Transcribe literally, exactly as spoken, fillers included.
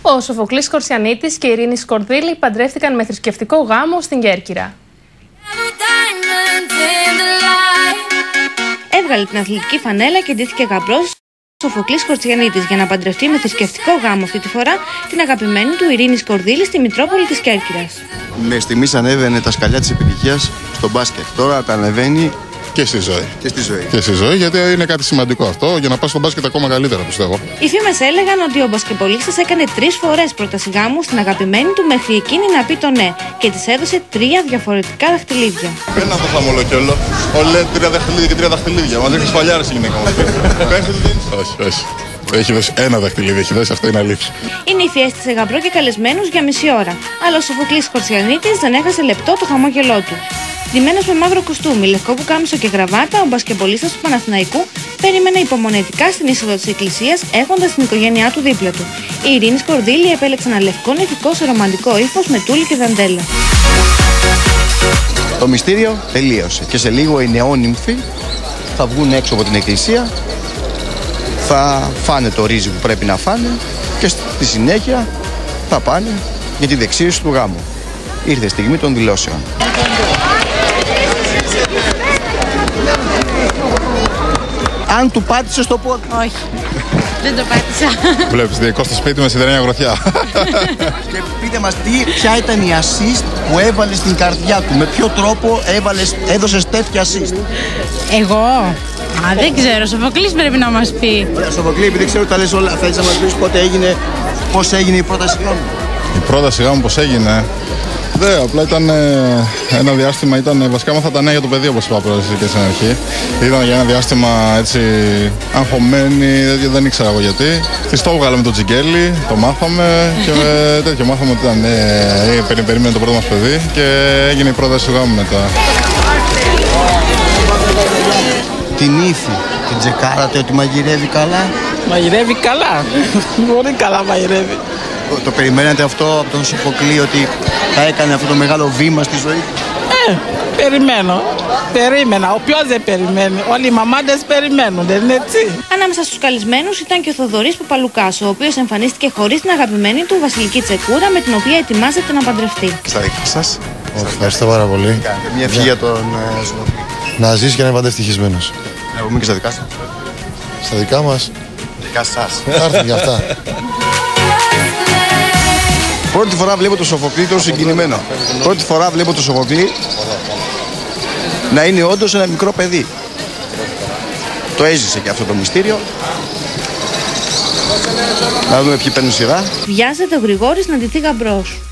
Ο Σοφοκλής Κορσιανίτης και η Ειρήνη Σκορδίλη παντρεύτηκαν με θρησκευτικό γάμο στην Κέρκυρα. Έβγαλε την αθλητική φανέλα και ντύθηκε γαμπρός ο Σοφοκλής Κορσιανίτης για να παντρευτεί με θρησκευτικό γάμο αυτή τη φορά την αγαπημένη του Ειρήνη Σκορδίλη στη Μητρόπολη της Κέρκυρας. Με στιγμής ανέβαινε τα σκαλιά της επιτυχίας στο μπάσκετ. Τώρα τα ανεβαίνει και στη ζωή. Και στη ζωή. Και στη ζωή, γιατί είναι κάτι σημαντικό αυτό για να πας στο μπάσκετ ακόμα καλύτερα, πιστεύω. Οι φήμες έλεγαν ότι ο μπασκετμπολίστας έκανε τρεις φορές πρόταση γάμου στην αγαπημένη του μέχρι εκείνη να πει το ναι και της έδωσε τρία διαφορετικά δαχτυλίδια. Ένα το χαμολό κι όλο. Όλε τρία δαχτυλίδια και τρία δαχτυλίδια. Μα δείχνει παλιάρες η γυναίκα μας. Όχι, όχι. Έχει δώσει ένα δαχτυλίδι, έχει δώσει, αυτό είναι αλήθεια. Η νύφη έστησε γαμπρό και καλεσμένους για μισή ώρα. Αλλά ο Σοφοκλής Κορσιανίτης δεν έχασε λεπτό το χαμόγελό του. Ντυμένος με μαύρο κουστούμι, λευκό πουκάμισο και γραβάτα, ο μπασκετμπολίστας του Παναθηναϊκού περίμενε υπομονετικά στην είσοδο της εκκλησίας, έχοντας την οικογένειά του δίπλα του. Η Ειρήνη Σκορδίλη επέλεξε ένα λευκό νηφικό σε ρομαντικό ύφος με τούλι και δαντέλα. Το μυστήριο τελείωσε και σε λίγο οι νεόνυμφοι θα βγουν έξω από την εκκλησία, θα φάνε το ρύζι που πρέπει να φάνε και στη συνέχεια θα πάνε για τη δεξίωση του γάμου. Ήρθε η στιγμή των δηλώσεων. Αν του πάτησε στο πόδι. Όχι, δεν το πάτησα. Βλέπεις, διεκώ στο σπίτι με σιδερένια γροθιά. Και πείτε μας τι, ποια ήταν η assist που έβαλε στην καρδιά του, με ποιο τρόπο έβαλες, έδωσες τέτοια assist. Εγώ, α, δεν ξέρω, Σοφοκλής πρέπει να μας πει. Ωραία, Σοφοκλή, επειδή ξέρω ότι τα λες όλα, θέλεις να μας πεις πότε έγινε, πώς έγινε η πρόταση γάμου. Η πρόταση γάμου πώς έγινε. Ναι, απλά ήταν ε, ένα διάστημα, ήταν, βασικά μάθα τα νέα για το παιδί, όπως είπα πρώτα και στην αρχή. Ήταν για ένα διάστημα έτσι αγχωμένη, δεν ήξερα εγώ γιατί. Της το έβγαλα με το τζιγκέλι, το μάθαμε και με τέτοιο μάθαμε ότι ήταν, ε, ε, περί, περίμενε το πρώτο μας παιδί και έγινε η πρόταση του γάμου μετά. Την ύφη, την τσεκάρατε ότι μαγειρεύει καλά. Μαγειρεύει καλά, πολύ καλά μαγειρεύει. Το περιμένατε αυτό από τον Σοφοκλή ότι θα έκανε αυτό το μεγάλο βήμα στη ζωή του? Ε, περιμένω. Περίμενα. Ο ποιος δεν περιμένει. Όλοι οι μαμάδες περιμένουν, δεν είναι έτσι? Ανάμεσα στους καλεσμένους ήταν και ο Θοδωρής Παπαλουκάς, ο οποίος εμφανίστηκε χωρίς την αγαπημένη του Βασιλική Τσεκούρα, με την οποία ετοιμάζεται να παντρευτεί. Στα δικά σας. Ευχαριστώ πάρα πολύ. Μια ευχή για τον Σοφοκλή. Να ζήσει και να είναι πάντα ευτυχισμένος. Να πούμε και στα δικά σας. Στα δικά μας. Δικά σας. Θα έρθουν για αυτά. Πρώτη φορά βλέπω το Σοφοκλή τόσο συγκινημένο. Πρώτη φορά βλέπω το Σοφοκλή να είναι όντως ένα μικρό παιδί. Το έζησε και αυτό το μυστήριο. Να δούμε ποιοι παίρνουν σειρά. Βιάζεται ο Γρηγόρης να ντυθεί γαμπρός.